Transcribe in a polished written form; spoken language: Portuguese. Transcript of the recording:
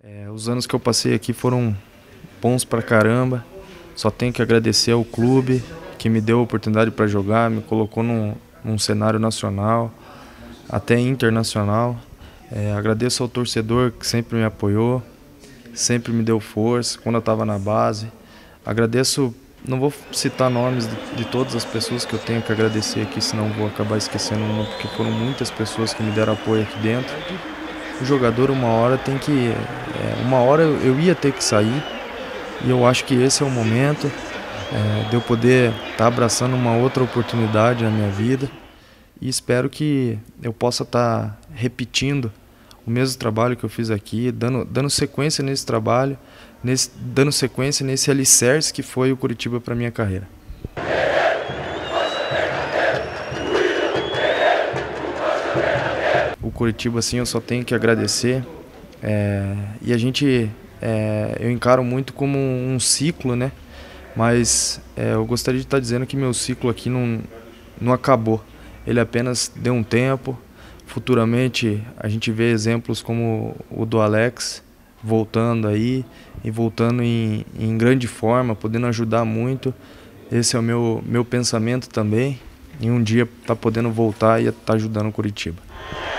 Os anos que eu passei aqui foram bons pra caramba. Só tenho que agradecer ao clube que me deu a oportunidade para jogar, me colocou num cenário nacional, até internacional. Agradeço ao torcedor que sempre me apoiou, sempre me deu força quando eu estava na base. Agradeço, não vou citar nomes de todas as pessoas que eu tenho que agradecer aqui, senão vou acabar esquecendo uma, porque foram muitas pessoas que me deram apoio aqui dentro. O jogador uma hora tem que... uma hora eu ia ter que sair, e eu acho que esse é o momento de eu poder estar abraçando uma outra oportunidade na minha vida, e espero que eu possa estar repetindo o mesmo trabalho que eu fiz aqui, dando sequência nesse trabalho, dando sequência nesse alicerce que foi o Curitiba para minha carreira. O Curitiba, assim, eu só tenho que agradecer, e eu encaro muito como um ciclo, né? Mas eu gostaria de estar dizendo que meu ciclo aqui não acabou. Ele apenas deu um tempo. Futuramente a gente vê exemplos como o do Alex voltando aí e voltando em grande forma, podendo ajudar muito. Esse é o meu pensamento também. E um dia tá podendo voltar e tá ajudando o Curitiba.